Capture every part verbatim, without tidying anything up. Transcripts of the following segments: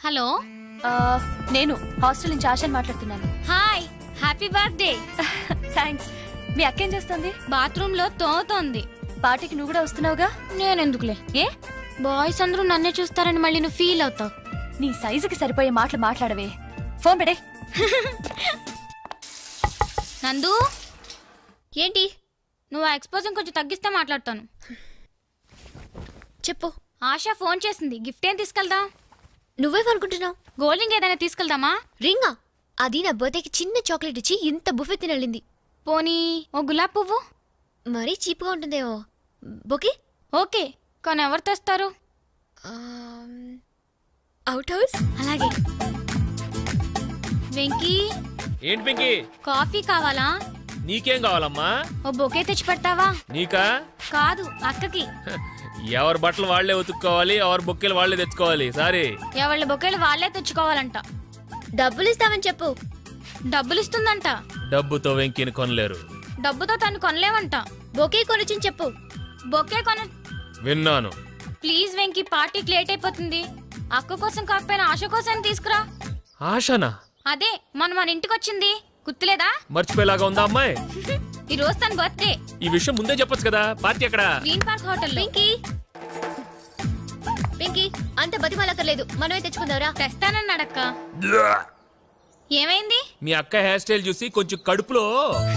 Hello నేను hostel నుంచి ఆశని మాట్లాడుతున్నాను. Hi, happy birthday. థ్యాంక్స్. మీ అక్క ఏం చేస్తుంది? బాత్రూమ్ లో తోతోంది. పార్టీకి నువ్వు కూడా వస్తున్నావుగా? నేనెందుకులే, ఏ బాయ్స్ అందరూ నన్నే చూస్తారని మళ్ళీ నువ్వు ఫీల్ అవుతావు. నీ సైజుకి సరిపోయే మాటలు మాట్లాడవే. ఫోన్ పెడే. నందు, ఏంటి నువ్వు ఆ ఎక్స్పోజింగ్ కొంచెం తగ్గిస్తే మాట్లాడతాను. చెప్పు. ఆశ ఫోన్ చేసింది, గిఫ్ట్ ఏం తీసుకెళ్దాం? నువ్వేమనుకుంటున్నావు? గోల్డ్ రింగ్ ఏదైనా తీసుకెళ్దామా? రింగా? అది నా బర్త్డేకి చిన్న చాక్లెట్ ఇచ్చి ఇంత బుఫే తినలింది. పోనీ ఓ గులాబ్ పువ్వు? మరీ చీప్గా ఉంటుందేమో. బొకే ఓకే, కానీ ఎవరు తెస్తారు? Outhouse. అలాగే. వెంకీ, ఏంటి వెంకీ? కాఫీ కావాలా? నీకేం కావాలమ్మా? ఓ బొకే తెచ్చి పెడతావా? నీకా? కాదు, అక్కకి. ఎవరి బట్టలు వాళ్లే ఉతుక్కోవాలి, ఎవరి బొక్కేలు వాళ్లే తెచ్చుకోవాలి. సారీ, ఎవళ్ళ బొకేలు వాళ్లే తెచ్చుకోవాలంట. డబ్బులు ఇస్తామని చెప్పు. డబ్బులు ఇస్తుందంట. డబ్బుతో వెంకీని కొనలేరు. డబ్బుతో తను కొనలేవంట. బొకే కొనొచ్చని చెప్పు. బొకే కొన. విన్నాను. ప్లీజ్ వెంకీ, పార్టీకి లేట్ అయిపోతుంది. అక్క కోసం కాకపోయినా ఆశ కోసం తీసుకురా. ఆశనా? అదే మన మన ఇంటికి వచ్చింది, గుర్తులేదా? మర్చిపోయేలాగా ఉందా అమ్మాయి? ఈ రోజు తన బర్త్డే. ఈ విషయం ముందే చెప్పొచ్చు కదా. పార్టీ ఎక్కడ? Green Park hotel. Venky, Venky అంత బతిమాలక్కర్లేదు, మనమే తెచ్చుకుందావరా? తెస్తానన్నాడక్క. ఏమైంది? మీ అక్క హెయిర్ స్టైల్ చూసి కొంచెం కడుపులో.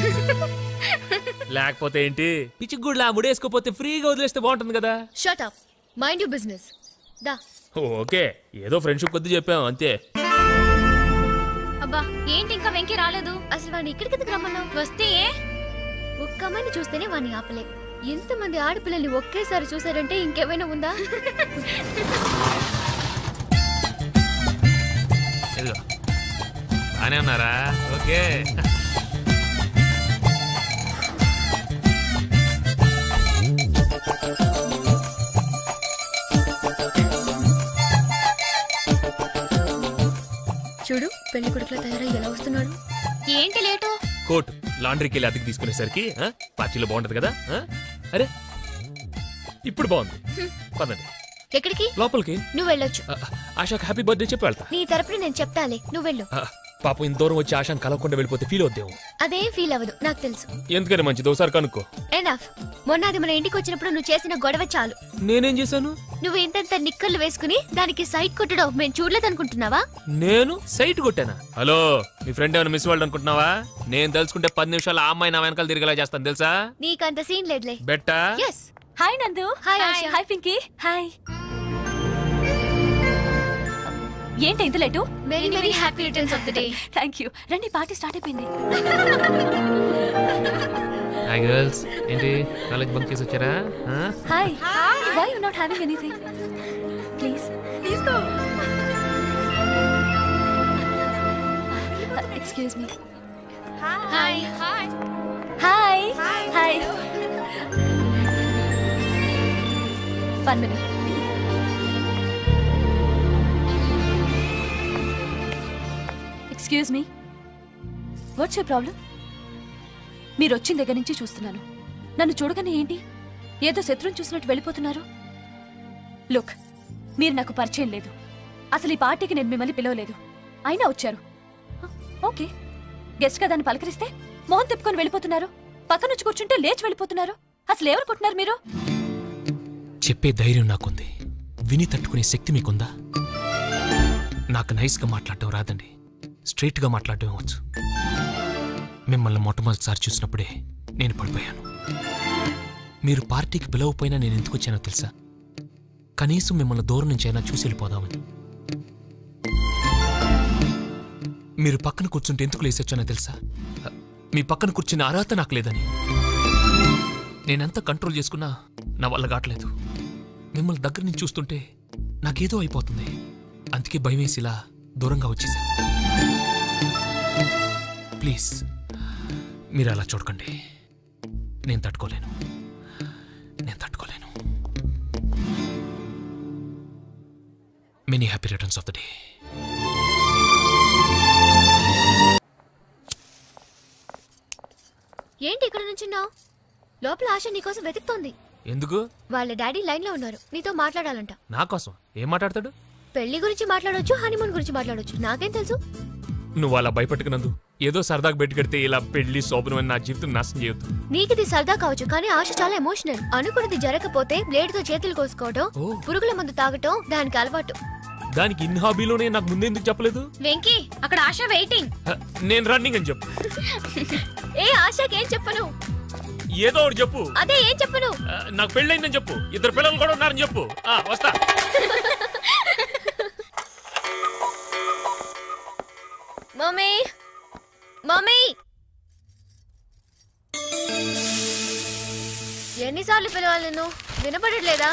లేకపోతే ఏంటి, పిచ్చిగుడ్లా ముడేసుకోపోతే ఫ్రీగా వదిలేస్తే బాగుంటుంది కదా. Shut up, mind you business. దా. ఓకే, ఏదో ఫ్రెండ్షిప్ కొద్ది చెప్పాం అంతే. అబ్బా, ఏంటి ఇంకా వెంకీ రాలేదు? అసలు వాడిని ఇక్కడికి ఎందుకు రమ్మన్నావు? వస్తే ఏ? ఒక్క అమ్మాయిని చూస్తేనే వాడిని ఆపలే. ఎంతమంది ఆడపిల్లల్ని ఒకేసారి చూసారంటే ఇంకేమైనా ఉందా? బానే ఉన్నారా? ఓకే. చూడు, పెళ్లి కొడుకులా తయారై ఎలా వస్తున్నాడు. ఏంటి లేటు? కోట్ లాండ్రీకి వెళ్ళి అద్దెకి తీసుకునేసరికి పార్టీలో బాగుంటది కదా. అరే ఇప్పుడు బాగుంది. పదండి. ఎక్కడికి? లోపలికి. నువ్వు వెళ్ళొచ్చు. ఆశాకి హ్యాపీ బర్త్డే చెప్పి వెళ్తా. నీ తరపున నేను చెప్తాలే, నువ్వు వెళ్ళు. పాపం ఇంత దూరం వచ్చి ఆశాను కలవకుండా వెళ్ళిపోతే ఫీల్ అవుతావు. అదేం ఫీల్ అవ్వదు, నాకు తెలుసు. ఎందుకని మంచిది, ఒకసారి కనుక్కో. ఎనఫ్. మొన్న అది మన ఇంటికి వచ్చినప్పుడు నువ్వు చేసిన గొడవ చాలు. నేనేం చేశాను? నువ్వు ఇంతంత నిక్కర్లు వేసుకుని దానికి సైట్ కొట్టడం మేము చూడలేదనుకుంటున్నావా? నేను సైట్ కొట్టానా? హలో, మీ ఫ్రెండ్ ఏమైనా మిస్ వాళ్ళు అనుకుంటున్నావా? నేను తెలుసుకుంటే పది నిమిషాలు ఆ అమ్మాయి నా వెనకాల తిరిగేలా చేస్తాను తెలుసా? నీకంత సీన్ లేదులే. బెట్టా? Yes. Hi Nandu. Hi Asha. Hi Pinky. Hi. ఏంటి ఇంత late? Very very happy returns of the day. Thank you. రండి, పార్టీ స్టార్ట్ అయిపోయింది. హాయ్ గర్ల్స్, ఏంటి కాలేజ్ బంక్ చేసి వచ్చారా? Hi. Why you not having anything? Please తీసుకో. Excuse me. Hi. Hi. Hi. Hi. One minute. Excuse me, what's your problem? మీరు వచ్చిన దగ్గర నుంచి చూస్తున్నాను. నన్ను చూడగానే ఏంటి ఏదో శత్రువుని చూసినట్టు వెళ్ళిపోతున్నారు? లుక్, మీరు నాకు పరిచయం లేదు. అసలు ఈ పార్టీకి నేను మిమ్మల్ని పిలవలేదు, అయినా వచ్చారు. ఓకే, గెస్ట్ గా దాన్ని పలకరిస్తే మోహన్ తిప్పుకొని వెళ్ళిపోతున్నారు. పక్కన వచ్చి కూర్చుంటే లేచి వెళ్ళిపోతున్నారు. అసలు ఎవరు పుట్టినారు మీరు? చెప్పే ధైర్యం నాకుంది, విని తట్టుకునే శక్తి మీకుందా? నాకు నైస్గా మాట్లాడటం రాదండి, స్ట్రైట్గా మాట్లాడటం వచ్చు. మిమ్మల్ని మొట్టమొదటిసారి చూసినప్పుడే నేను పడిపోయాను. మీరు పార్టీకి పిలవపోయినా నేను ఎందుకు వచ్చానో తెలుసా? కనీసం మిమ్మల్ని దూరం నుంచి అయినా చూసి వెళ్ళిపోదామని. మీరు పక్కన కూర్చుంటే ఎందుకు లేసి వచ్చానో తెలుసా? మీ పక్కన కూర్చున్న అర్హత నాకు లేదని. నేనెంత కంట్రోల్ చేసుకున్నా నా వల్ల కావట్లేదు. మిమ్మల్ని దగ్గర నుంచి చూస్తుంటే నాకేదో అయిపోతుంది. అందుకే భయం వేసి ఇలా దూరంగా వచ్చేసా. ప్లీజ్ మీరు అలా చూడకండి, నేను తట్టుకోలేను, నేను తట్టుకోలేను. Many happy returns of the day. ఏంటి ఇక్కడ నుంచున్నావు? లోపల ఆశ నీకోసం వెతుకుతోంది. ఎందుకు? వాళ్ళ డాడీ లైన్ లో ఉన్నారు, నీతో మాట్లాడాలంట. నా కోసం ఏం మాట్లాడతాడు? పెళ్లి గురించి మాట్లాడొచ్చు, హనీమూన్ గురించి మాట్లాడొచ్చు, నాకేం తెలుసు? నువ్వు అలా భయపట్టుకున్నందు ఏదో సరదాగా బెట్టు కడితే ఇలా పెళ్లి శోభనం అని నా జీవితం నాశనం చేయొద్దు. నీకిది సరదా కావచ్చు, కానీ ఆశ చాలా ఎమోషనల్. అనుకున్నది జరగకపోతే బ్లేడ్ తో చేతులు కోసుకోవటం, పురుగుల మందు తాగటం దానికి అలవాటు. దానికి ఇన్ హాబీలోనే నాకు ముందెందుకు చెప్పలేదు? వెంకీ, అక్కడ ఆశ వెయిటింగ్. నేను రన్నింగ్ అని చెప్పు. ఏ ఆశకి ఏం చెప్పను? ఏదో ఒకటి చెప్పు. అదే ఏం చెప్పను? నాకు పెళ్ళైందని చెప్పు. ఇద్దరు పిల్లలు కూడా ఉన్నారని చెప్పు. వస్తా. మమ్మీ, మమ్మీ, ఎన్నిసార్లు పిలవాలి నిన్ను? వినపడట్లేదా?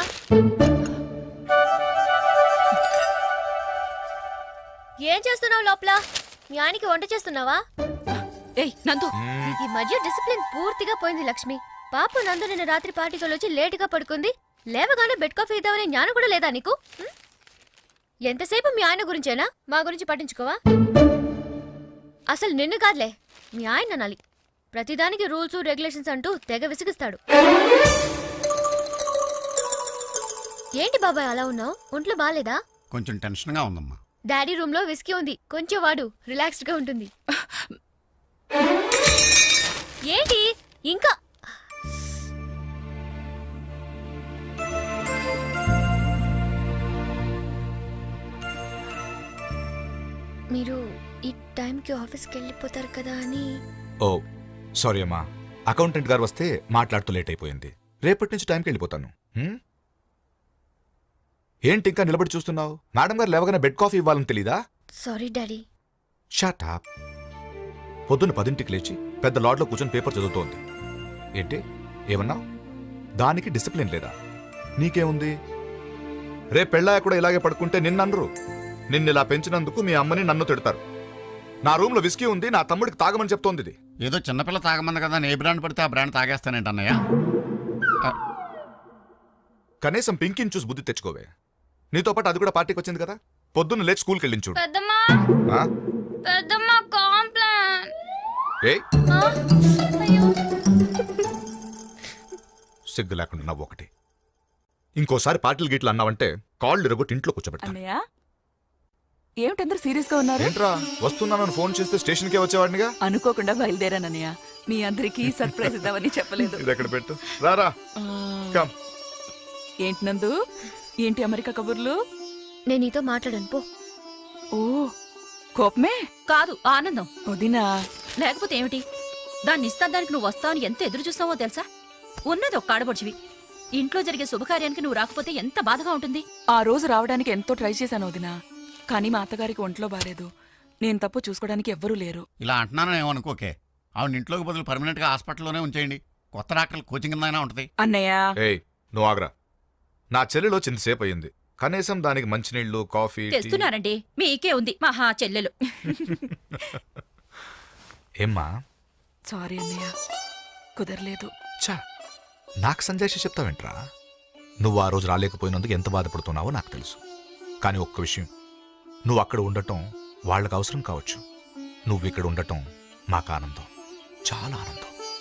ఏం చేస్తున్నావు లోపల? మీ ఆయనకి వంట చేస్తున్నావా? ఏయ్ నందు, నీకు ఈ మధ్య డిసిప్లిన్ పూర్తిగా పోయింది లక్ష్మి. పాప నందు నిన్న రాత్రి పార్టీకి వచ్చి లేటుగా పడుకుంది. లేవగానే బెడ్ కాఫీ ఇద్దామనే జ్ఞానం కూడా లేదా నీకు? ఎంతసేపు మీ ఆయన గురించేనా? మా గురించి పట్టించుకోవా? అసలు నిన్ను కాదులే, మీ ఆయన అనాలి. ప్రతిదానికి రూల్స్ రెగ్యులేషన్స్ అంటూ తెగ విసిగిస్తాడు. ఏంటి బాబాయ్ అలా ఉన్నావు? ఒంట్లో బాలేదా? కొంచెం టెన్షన్ గా ఉందమ్మా. డాడీ రూమ్ లో విస్కీ ఉంది, కొంచెం వాడు, రిలాక్స్డ్ గా ఉంటుంది. ఏంటి ఇంకా? మీరు ఈ టైంకి ఆఫీస్కి వెళ్ళిపోతారు కదా అని. ఓ సారీ అమ్మా, అకౌంటెంట్ గారు వస్తే మాట్లాడుతూ లేట్ అయిపోయింది. రేపటి నుంచి టైంకి వెళ్ళిపోతాను. ఏంటి ఇంకా నిలబడి చూస్తున్నావు? మేడం గారు లేవగానే బెడ్ కాఫీ ఇవ్వాలని తెలీదా? Sorry daddy. Shut up. పొద్దున్న పదింటికి లేచి పెద్ద లాడ్లో కూర్చొని పేపర్ చదువుతోంది. ఏంటి ఏమన్నావు? దానికి డిసిప్లిన్ లేదా? నీకేముంది? రేపు పెళ్ళాక కూడా ఇలాగే పడుకుంటే నిన్ననరు. నిన్ను ఇలా పెంచినందుకు మీ అమ్మని నన్ను తిడతారు. నా రూమ్ లో విస్కీ ఉంది, నా తమ్ముడికి తాగమని చెప్తోంది. ఇది ఏదో చిన్నపిల్ల తాగమంది కదా, ఏ బ్రాండ్ పడితే ఆ బ్రాండ్ తాగేస్తానేంటి అన్నయ్య? కనీసం పింకిని చూసి బుద్ధి తెచ్చుకోవే. నీతో పాటు అది కూడా పార్టీకి వచ్చింది కదా. పొద్దున్న లేచి స్కూల్కి వెళ్ళించు. పెద్దమ్మా, పెద్దమ్మా కాంప్లైంట్. ఏయ్ సిగ్గు లేకుండా నవ్వు ఒకటి. ఇంకోసారి పార్టీలు గీట్లు అన్నావంటే కాళ్ళు ఇరగొట్టి ఇంట్లో కూర్చోబెడతా. ఏమిటందరూ సీరియస్ గా ఉన్నారు? ఏంట్రా వస్తున్నానని ఫోన్ చేస్తే స్టేషన్ కే వచ్చేవాడినిగా. అనుకోకుండా బయలుదేరానన్నయ్య. మీ అందరికి సర్ప్రైజ్ ఇద్దామని చెప్పలేదు. ఇది ఎక్కడ పెట్టు. రారా. ఏంటి నందు, ఏంటి అమెరికా కబుర్లు? నేను నీతో మాట్లాడాను పో. ఓ కోపమే కాదు ఆనందం. వదినా లేకపోతే ఏమిటి? దాన్ని ఇస్తానికి నువ్వు వస్తావని ఎంత ఎదురు చూస్తావో తెలుసా? ఉన్నది ఒక్క ఆడబొడిచివి. ఇంట్లో జరిగే శుభకార్యానికి నువ్వు రాకపోతే ఎంత బాధగా ఉంటుంది. ఆ రోజు రావడానికి ఎంతో ట్రై చేశాను వదినా, కానీ మా అత్తగారికి ఒంట్లో బాలేదు. నేను తప్పు చూసుకోవడానికి ఎవ్వరూ లేరు. ఇలా అంటున్నాను ఏమనుకోకే. ఆవిడ ఇంట్లోకి బదులు పర్మనెంట్ గా హాస్పిటల్లోనే ఉంచేయండి. కొత్త డాక్టర్లు కోచింగ్ అయినా ఉంటది. అన్నయ్య ఏయ్ నువ్వు ఆగ్రా. నా చెల్లెలో చింతసేపు అయ్యింది. కనీసం దానికి మంచినీళ్లు కాఫీ తెస్తున్నారండి. మీకే ఉంది మహా చెల్లెలు. ఏమ్మా? సారీ అన్నయ్య, కుదరలేదు. చా నాకు సంజయ్ చెప్తావేంట్రా? నువ్వు ఆ రోజు రాలేకపోయినందుకు ఎంత బాధపడుతున్నావో నాకు తెలుసు. కానీ ఒక్క విషయం, నువ్వు అక్కడ ఉండటం వాళ్ళకు అవసరం కావచ్చు. నువ్వు ఇక్కడ ఉండటం మాకు ఆనందం, చాలా ఆనందం.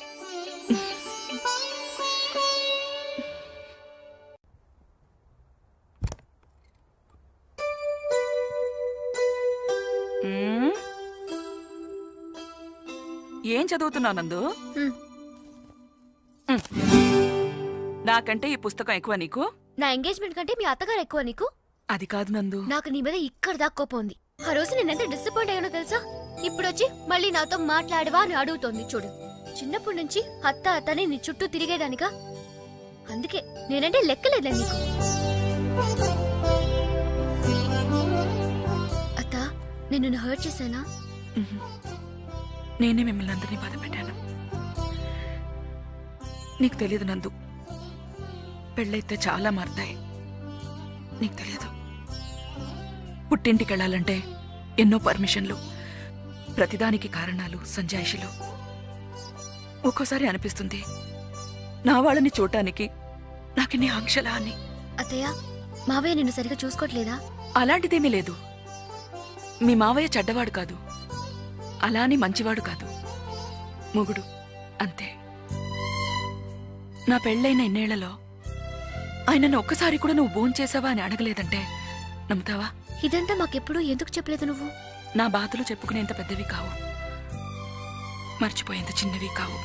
ఏం చదువుతున్నావు నందు? నాకంటే ఈ పుస్తకం ఎక్కువ నీకు? నా ఎంగేజ్మెంట్ కంటే మీ అత్తగారు ఎక్కువ నీకు? అది కాదు నందు, నాకు నీ మీద ఇక్కడ దాకా కోపం ఉంది. ఆ రోజు నేనెంత డిసప్పాయింట్ అయ్యానో తెలుసా? ఇప్పుడు వచ్చి మళ్ళీ నాతో మాట్లాడవా అని అడుగుతోంది. చూడు, చిన్నప్పటి నుంచి అత్త అత్తని నీ చుట్టూ తిరిగేదానిగా. అందుకే నేనంటే లెక్కలేదులే నీకు. అత్త, నేను నిన్ను హర్ట్ చేశానా? నేనే మిమ్మల్ని అందరినీ బాధ పెట్టాను. నీకు తెలియదు నందు, పెళ్ళైతే చాలా మారుతాయి. నీకు తెలియదు, పుట్టింటికి వెళ్ళాలంటే ఎన్నో పర్మిషన్లు, ప్రతిదానికి కారణాలు, సంజాయిషులు. ఒక్కోసారి అనిపిస్తుంది నా వాళ్ళని చూడటానికి నాకిన్ని ఆంక్షలా అని. అత్తయ్య, మావయ్య నిన్ను సరిగా చూసుకోవట్లేదా? అలాంటిదేమీ లేదు. మీ మావయ్య చెడ్డవాడు కాదు, అలాని మంచివాడు కాదు, మొగుడు అంతే. నా పెళ్ళైన ఎన్నేళ్లలో ఆయనను ఒక్కసారి కూడా నువ్వు భోంచేసావా అని అడగలేదంటే నమ్ముతావా? ఇదంతా మాకెప్పుడు ఎందుకు చెప్పలేదు నువ్వు? నా బాధలు చెప్పుకునేంత పెద్దవి కావు, మర్చిపోయేంత చిన్నవి కావు.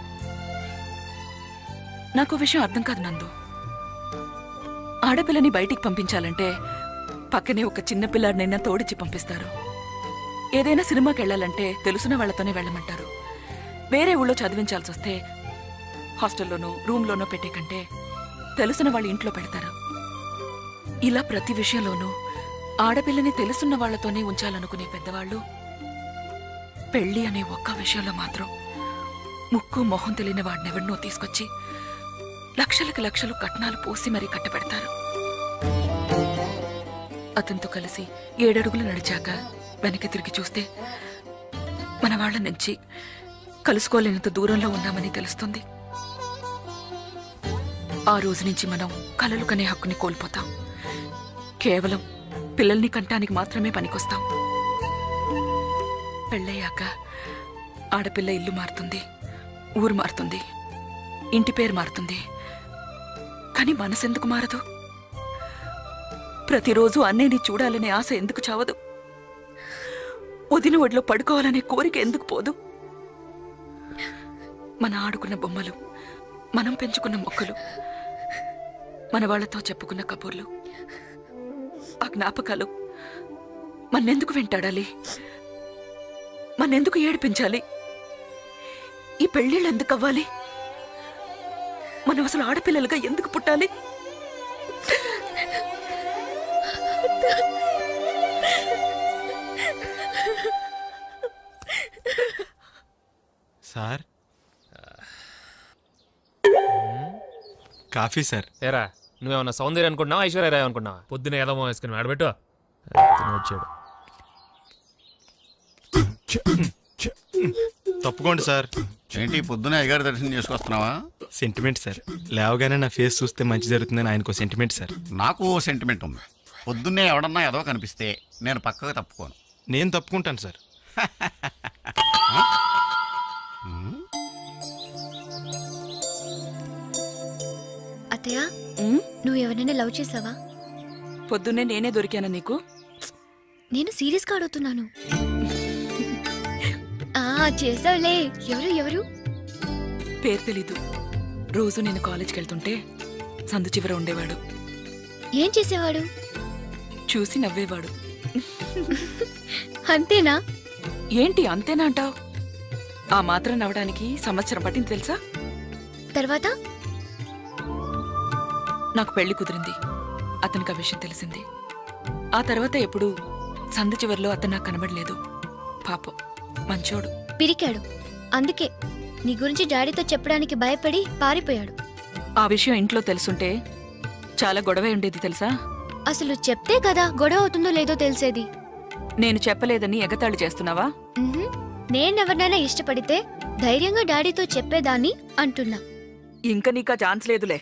నాకు విషయం అర్థం కాదు నందు. ఆడపిల్లని బయటికి పంపించాలంటే పక్కనే ఒక చిన్న పిల్లాడినైనా తోడిచ్చి పంపిస్తారు. ఏదైనా సినిమాకి వెళ్ళాలంటే తెలుసున్న వాళ్లతోనే వెళ్ళమంటారు. వేరే ఊళ్ళో చదివించాల్సి వస్తే హాస్టల్లోనో రూమ్లోనో పెట్టే కంటే తెలుసున్న వాళ్ళ ఇంట్లో పెడతారు. ఇలా ప్రతి విషయంలోనూ ఆడపిల్లని తెలుసున్న వాళ్లతోనే ఉంచాలనుకునే పెద్దవాళ్ళు పెళ్లి అనే ఒక్క విషయంలో మాత్రం ముక్కు మొహం తెలియని వాడినెవరినో తీసుకొచ్చి లక్షలకు లక్షలు కట్నాలు పోసి మరీ కట్టబెడతారు. అతనితో కలిసి ఏడడుగులు నడిచాక వెనక్కి తిరిగి చూస్తే మన వాళ్ల నుంచి కలుసుకోలేనంత దూరంలో ఉన్నామని తెలుస్తుంది. ఆ రోజు నుంచి మనం కలలు కనే హక్కుని కోల్పోతాం. కేవలం పిల్లల్ని కంటానికి మాత్రమే పనికొస్తాం. పెళ్ళయ్యాక ఆడపిల్ల ఇల్లు మారుతుంది, ఊరు మారుతుంది, ఇంటి పేరు మారుతుంది. కానీ మనసెందుకు మారదు? ప్రతిరోజు అన్నయ్యని చూడాలనే ఆశ ఎందుకు చావదు? వదిన ఒడిలో పడుకోవాలనే కోరిక ఎందుకు పోదు? మన ఆడుకున్న బొమ్మలు, మనం పెంచుకున్న మొక్కలు, మన వాళ్లతో చెప్పుకున్న కబుర్లు, ఆ జ్ఞాపకాలు మన్నెందుకు వెంటాడాలి? మన్నెందుకు ఏడిపించాలి? ఈ పెళ్ళిళ్ళు ఎందుకు అవ్వాలి? మనం అసలు ఆడపిల్లలుగా ఎందుకు పుట్టాలి? Sir, coffee sir. ఏరా, నువ్వేమన్నా సౌందర్య అనుకుంటున్నావా, ఐశ్వర్య రాయ్ అనుకున్నావా? పొద్దున ఏదో వేసుకుని ఆడబెట్టు. వచ్చాడు. తప్పుకోండి సార్. ఏంటి పొద్దున అయ్యగారి దర్శనం చేసుకొస్తున్నావా? Sentiment sir. లేవగానే నా ఫేస్ చూస్తే మంచి జరుగుతుందని ఆయనకు సెంటిమెంట్ సార్. నాకు ఓ సెంటిమెంట్ ఉంది. పొద్దున్నే ఎవడన్నా ఏదో కనిపిస్తే నేను పక్కగా తప్పుకోను. నేను తప్పుకుంటాను సార్. అత్తయ్య, నువ్వు ఎవరైనా లవ్ చేసావా? పొద్దున్నే నేనే దొరికానా నీకు? నేను సీరియస్ గా అడుగుతున్నాను. ఆ చేసావులే. ఎవరు ఎవరు? పేరు తెలీదు. రోజు నేను కాలేజ్కి వెళ్తుంటే సందు చివర ఉండేవాడు. ఏం చేసేవాడు? చూసి నవ్వేవాడు. అంతేనా? ఏంటి అంతేనా అంటావు? ఆ మాత్రం నవ్వడానికి సంవత్సరం పట్టింది తెలుసా? తర్వాత నాకు పెళ్లి కుదిరింది. అతనికి ఆ విషయం తెలిసింది. ఆ తర్వాత ఎప్పుడు సందు చివరిలో అతను నాకు కనబడలేదు. పాపం, మంచోడు. పిరికాడు. అందుకే నీ గురించి డాడీతో చెప్పడానికి భయపడి పారిపోయాడు. ఆ విషయం ఇంట్లో తెలుసుంటే చాలా గొడవ ఉండేది తెలుసా? అసలు చెప్తే కదా గొడవ అవుతుందో లేదో తెలిసేది. నేను చెప్పలేదని ఎగతాళి చేస్తున్నావా? నేనెవరినైనా ఇష్టపడితే ధైర్యంగా డాడీతో చెప్పేదాన్ని అంటున్నా. ఇంకా నీకా ఛాన్స్ లేదులే.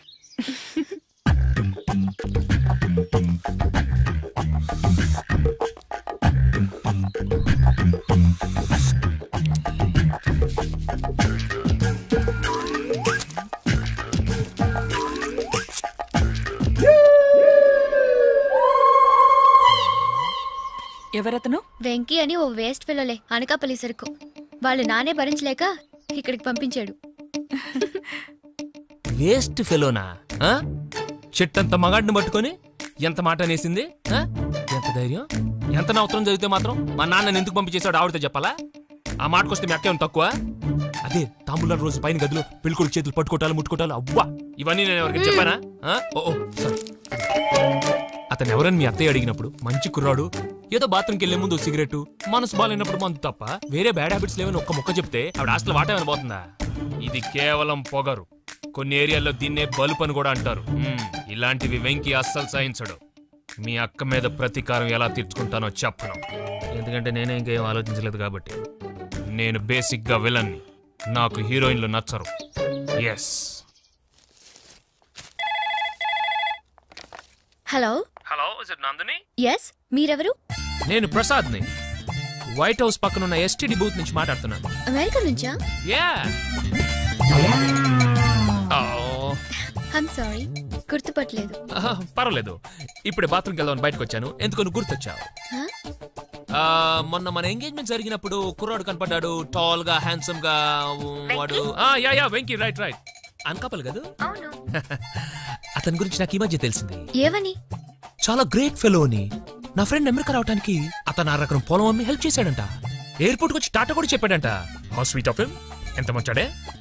ఎవరతను? వెంకీ అని ఓ వేస్ట్ ఫెలోలే, అనకాపల్లి సరుకు. వాళ్ళు నానే భరించలేక ఇక్కడికి పంపించాడు. వేస్ట్ ఫెలోనా? చెట్టంత మగాడిని పట్టుకొని ఎంత మాట అనేసింది? ఎంత ధైర్యం! ఎంత నవతరం చదివితే మాత్రం మా నాన్నని ఎందుకు పంపించేశాడు ఆవిడతో చెప్పాలా? ఆ మాటకొస్తే మీ అక్కేమో తక్కువ? అదే తాంబూల రోజు పైన గదిలో పెళ్ళికొడుకు చేతులు పట్టుకోటాలు ముట్టుకోటాలు, అవ్వా ఇవన్నీ నేను ఎవరికి చెప్పానా? Oh sorry. అతను ఎవరని మీ అత్తయ్య అడిగినప్పుడు మంచి కుర్రాడు, ఏదో బాత్రూమ్కి వెళ్లే ముందు సిగరెట్, మనసు బాగాలేనప్పుడు మందు తప్ప వేరే బ్యాడ్ హ్యాబిట్స్ లేవని ఒక్క మొక్క చెప్తే ఆవిడ హాస్టల్ వాటేమని పోతుందా? ఇది కేవలం పొగరు. కొన్ని ఏరియాల్లో దీన్నే బలుపు అని కూడా అంటారు. ఇలాంటివి వెంకీ అస్సలు సహించడు. మీ అక్క మీద ప్రతీకారం ఎలా తీర్చుకుంటానో చెప్పను. ఎందుకంటే నేనే ఇంకేం ఆలోచించలేదు కాబట్టి. నేను బేసిక్ గా విలన్ని. నాకు హీరోయిన్లు నచ్చరు. Yes. Hello hello, is it Nandini? Yes, మీరెవరు? నేను ప్రసాద్ని. వైట్ హౌస్ పక్కన ఉన్న ఎస్టీడీ బూత్ నుంచి మాట్లాడుతున్నాను. అమెరికా నుంచా? యా. I'm sorry. గుర్తుపట్టలేదు. ఆహా, పర్వాలేదు. ఇప్పుడే బాత్రూమ్కి వెళ్దామని బయటకు వచ్చాను. ఎందుకు నువ్వు గుర్తొచ్చావు? ఆ, మొన్న మన ఎంగేజ్మెంట్ జరిగినప్పుడు కుర్రాడు కనపడ్డాడు, టాల్ గా హ్యాండ్సమ్ గా. వాడు ఆ, yeah yeah Venky, right right. అన్కపల్ కదా? అతని గురించి నాకు ఈ మధ్య తెలిసింది. ఏమని? చాలా గ్రేట్ ఫెలో అని. నా ఫ్రెండ్ అమెరికా రావడానికి అతను ఆ రకం పొలం అమ్మి హెల్ప్ చేశాడంట. ఎయిర్పోర్ట్ వచ్చి టాటా కూడా చెప్పాడంట. How sweet of him. ఎంత మంచాడే.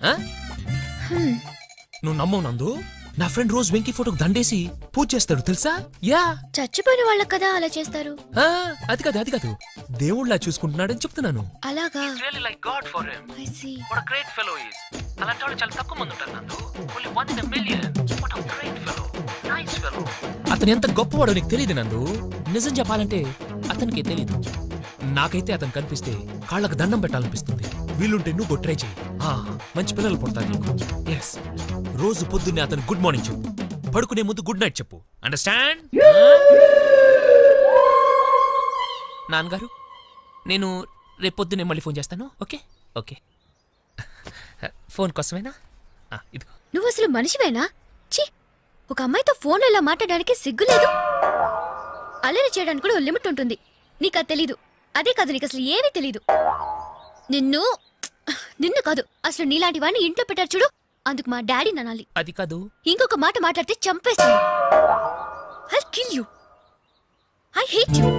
నువ్వు నమ్మవు నందు, నా ఫ్రెండ్ రోజు వెంకీ ఫోటోకి దండేసి పూజ చేస్తాడు తెలుసా? యా, చచ్చిపోయిన వాళ్ళకి కదా అలా చేస్తారు. అది కాదు అది కాదు దేవుళ్ళ చూసుకుంటున్నాడని చెప్తున్నాను. అలాగా? అతను ఎంత గొప్పవాడో నీకు తెలియదు నందు. నిజం చెప్పాలంటే అతనికి తెలియదు. నాకైతే అతను కనిపిస్తే కాళ్ళకు దండం పెట్టాలనిపిస్తుంది. వీలుంటే నువ్వు ట్రై చేయి. మంచి పిల్లలు పుడతారు నీకు. ఎస్, రోజు పొద్దున్నే అతను గుడ్ మార్నింగ్ చెప్పు, పడుకునే ముందు గుడ్ నైట్ చెప్పు. అండర్స్టాండ్? నాన్నగారు, నేను రేపు పొద్దున్నే మళ్ళీ ఫోన్ చేస్తాను. Okay okay. ఫోన్ కోసమేనా? ఇదిగో. నువ్వు అసలు మనిషివేనా? ఛీ, ఒక అమ్మాయితో ఫోన్ ఇలా మాట్లాడడానికి సిగ్గులేదు. అల్లరి చేయడానికి కూడా లిమిట్ ఉంటుంది. నీకు అది తెలీదు. అదే కాదు, నీకు అసలు ఏమీ తెలీదు. నిన్ను నిన్ను కాదు, అసలు నీలాంటి వాడిని ఇంట్లో పెట్టారు చూడు, అందుకు మా డాడీ ననాలి. అది కాదు, ఇంకొక మాట మాట్లాడితే చంపేస్తాను. I kill you. I hate you.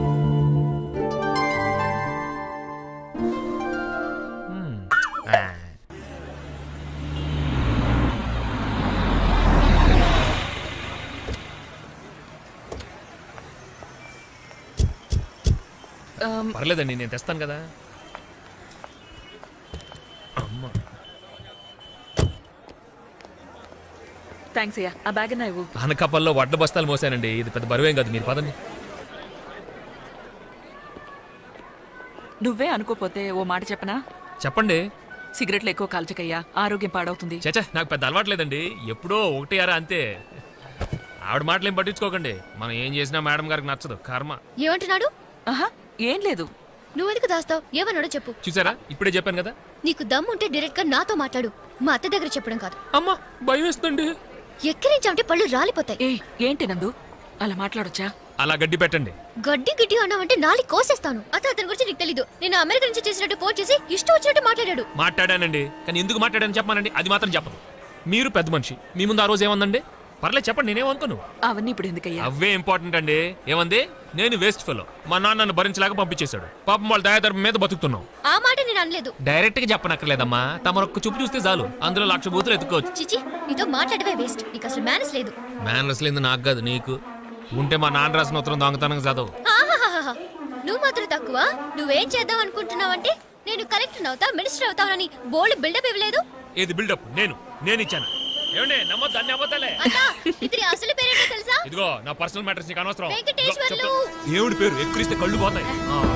పర్లేదండి, నేను తెస్తాను కదా. థ్యాంక్స్ అయ్యా. ఆ బ్యాగ్ నా ఇవ్వు. అనకాపల్లో వడ్ల బస్తాలు మోసానండి. ఇది పెద్ద బరువేం కాదు. మీరు పదండి. నువ్వే అనుకోపోతే ఓ మాట చెప్పనా? చెప్పండి. సిగరెట్లు ఎక్కువ కాల్చకయ్యా, ఆరోగ్యం పాడవుతుంది. చచ్చా, నాకు పెద్ద అలవాట్లేదండి. ఎప్పుడో ఒకటి అరా అంతే. ఆవిడ మాటలు ఏం పట్టించుకోకండి. మనం ఏం చేసినా మేడం గారికి నచ్చదు. కర్మ. ఏమంటున్నాడు? ఆహా, ఏం లేదు. నువ్వెందుకు దాస్తావు? ఏమన్నాడో చెప్పు. చూసారా, ఇప్పుడే చెప్పాను కదా. నీకు దమ్ముంటే డైరెక్ట్ గా నాతో మాట్లాడు, మా అత్త దగ్గర చెప్పడం కాదు. అమ్మా, భయం వేస్తుంది. ఎక్కిరించామంటే పళ్ళు రాలిపోతాయి. ఏ ఏంటి నందు అలా మాట్లాడొచ్చా? అలా గడ్డి పెట్టండి. గడ్డి గిడ్డి అన్నావంటే నాలి కోసేస్తాను. అత అతని గురించి నీకు తెలీదు. నేను అమెరికా నుంచి చేసినట్టు ఫోన్ చేసి ఇష్టం వచ్చినట్టు మాట్లాడాడు. మాట్లాడానండి, కానీ ఎందుకు మాట్లాడాను చెప్పానండి. అది మాత్రం చెప్పదు. మీరు పెద్ద మనిషి, మీ ముందు ఆ రోజు ఏమందండి? పర్లేదు చెప్పండి, నేనేమనుకోను. అవన్నీ ఇప్పుడు ఎందుకయ్యా? అవే ఇంపార్టెంట్ అండి. ఏమంది? నేను వేస్ట్ ఫెలో, మా నాన్న నన్ను భరించలేక పంపించేశాడు. పాపం వాళ్ళ దయాధర్మం మీద బతుకుతున్నాం. ఆ మాట నేను అనలేదు. డైరెక్ట్ గా చెప్పనక్కర్లేదమ్మా, తమరొక్క చూపు చూస్తే చాలు, అందులో లక్ష బూతులు ఎత్తుకోవచ్చు. చిచి, నీతో మాట్లాడవే వేస్ట్. నీకు అసలు మేనస్ లేదు. మేనర్స్ లేదు నాకు కాదు, నీకు. ఉంటే మా నాన్న రాసిన ఉత్తరం దొంగతనంగా చదవు. నువ్వు మాత్రం తక్కువ. నువ్వేం చేద్దాం అనుకుంటున్నావంటే నేను కలెక్టర్ అవుతా, మినిస్టర్ అవుతానని బోల్డ్ బిల్డప్ ఇవ్వలేదు. ఏది బిల్డప్? నేను నేను ఇచ్చాను. ఏమండి, నమ్మొద్దు, అన్ని అబద్ధాలే. ఇతని అసలు పేరేంటో తెలుసా? ఇదిగో, నా పర్సనల్ మ్యాటర్స్ నీకు అనవసరం. వెంకటేశ్వర్లు. దేవుడి పేరు ఎక్కిరిస్తే కళ్ళు పోతాయి.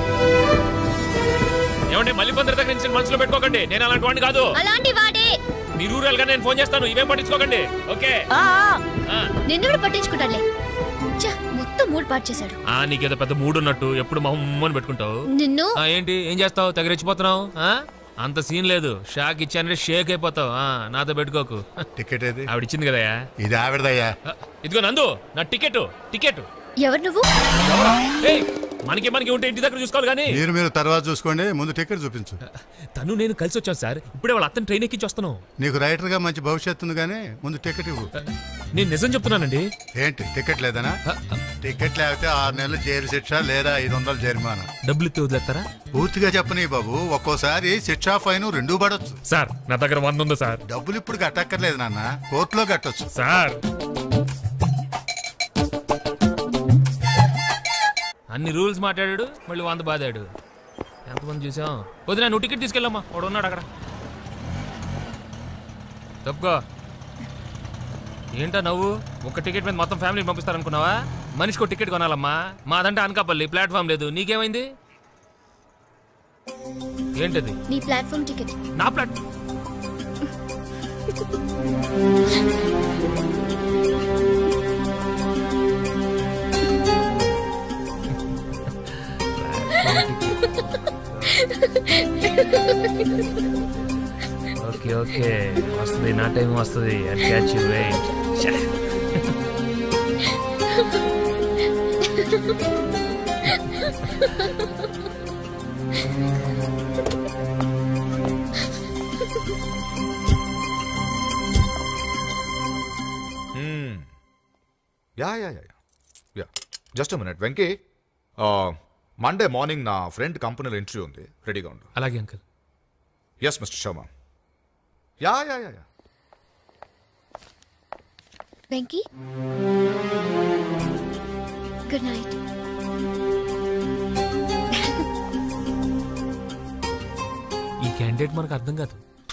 ఏమండి, మళ్ళీ పొందర దగ్గర నుంచి మనసులో పెట్టుకోకండి. నేను అలాంటి వాడిని కాదు. అలాంటి వాడే. మీరు ఊరేళ్ళగా నేను ఫోన్ చేస్తాను. ఇవేం పట్టించుకోకండి. ఓకే? నిన్ను పట్టించుకుంటాడులే. మొత్తం మూడు పాటు చేశాడు. ఆ, నీకేదో పెద్ద మూడు ఉన్నట్టు ఎప్పుడు మొహమ్మని పెట్టుకుంటావు. నిన్ను ఏంటి ఏం చేస్తావు? తగిరెచ్చిపోతున్నావు. అంత సీన్ లేదు. షాక్ ఇచ్చానంటే షేక్ అయిపోతావు. నాతో పెట్టుకోకు. టికెట్ ఏది? ఆవిడిచ్చింది కదయ్యా. ఇది ఆవిడదయ్యా. ఇదిగో నందు, నా టికెట్ టికెట్. ఎవరు నువ్వు? మనకి మనకి ఉంటే ఇంటి దగ్గర చూసుకోవాలి కానీ. మీరు మీరు తర్వాత చూసుకోండి, ముందు టికెట్ చూపించు. తను నేను కలిసి వచ్చాను సార్. ఇప్పుడే వాళ్ళ అతను ట్రైన్ ఎక్కించి వస్తున్నావు. నీకు రైటర్ గా మంచి భవిష్యత్తు ఉంది కానీ ముందు టికెట్ ఇవ్వు. నేను నిజం చెప్తున్నానండి. ఏంటి టికెట్ లేదనా? టికెట్ లేకపోతే ఆరు నెలలు జైలు శిక్ష లేదా ఐదు వందలు జరిమానా. డబ్బులు ఇస్తే వదిలేస్తారా? పూర్తిగా చెప్పని బాబు, ఒక్కోసారి శిక్ష ఫైన్ రెండు పడొచ్చు. సార్, నా దగ్గర వంద ఉంది సార్. డబ్బులు ఇప్పుడు కట్టక్కర్లేదు నాన్న, కోర్టులో కట్టొచ్చు సార్. అన్ని రూల్స్ మాట్లాడాడు, మళ్ళీ వంద బాదాడు. ఎంతమంది చూసాం. వదినా, నువ్వు టికెట్ తీసుకెళ్ళమ్మా, వాడు ఉన్నాడు అక్కడ. తప్పుకో. ఏంటా నవ్వు? ఒక టికెట్ మీద మొత్తం ఫ్యామిలీ పంపిస్తారనుకున్నావా? మనిషికి ఒక టికెట్ కొనాలమ్మా. మాదంటే అనకాపల్లి, ప్లాట్ఫామ్ లేదు. నీకేమైంది? ఏంటది? నీ ప్లాట్ఫామ్ టికెట్. నా ప్లాట్ ఓకే ఓకే, వస్తుంది. నా టైం వస్తుంది. I catch you. Wait. Yeah yeah yeah yeah just minute Venky, Monday morning నా ఫ్రెండ్ కంపెనీలో ఇంటర్వ్యూ ఉంది, రెడీగా ఉండు. అలాగే uncle. Yes mister Sharma. Yeah yeah yeah yeah Venky, good night. ఈ క్యాండిడేట్ మనకు అర్థం కాదు.